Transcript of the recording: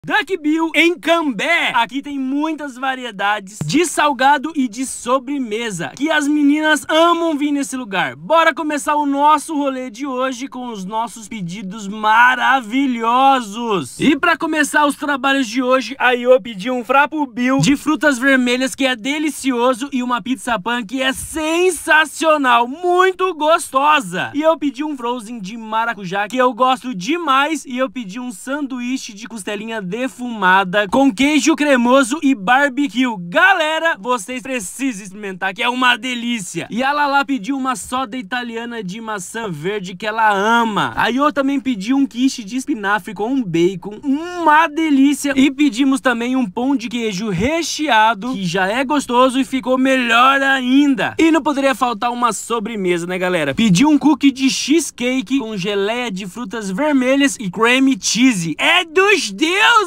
Duck Bill em Cambé. Aqui tem muitas variedades de salgado e de sobremesa que as meninas amam vir nesse lugar. Bora começar o nosso rolê de hoje com os nossos pedidos maravilhosos. E pra começar os trabalhos de hoje, aí eu pedi um Frapo Bill de frutas vermelhas que é delicioso e uma pizza pan que é sensacional, muito gostosa. E eu pedi um Frozen de maracujá que eu gosto demais e eu pedi um sanduíche de costelinha defumada com queijo cremoso e barbecue. Galera, vocês precisam experimentar, que é uma delícia. E a Lala pediu uma soda italiana de maçã verde que ela ama. Aí eu também pedi um quiche de espinafre com bacon, uma delícia. E pedimos também um pão de queijo recheado, que já é gostoso e ficou melhor ainda. E não poderia faltar uma sobremesa, né, galera? Pedi um cookie de cheesecake com geleia de frutas vermelhas e cream cheese. É dos deuses!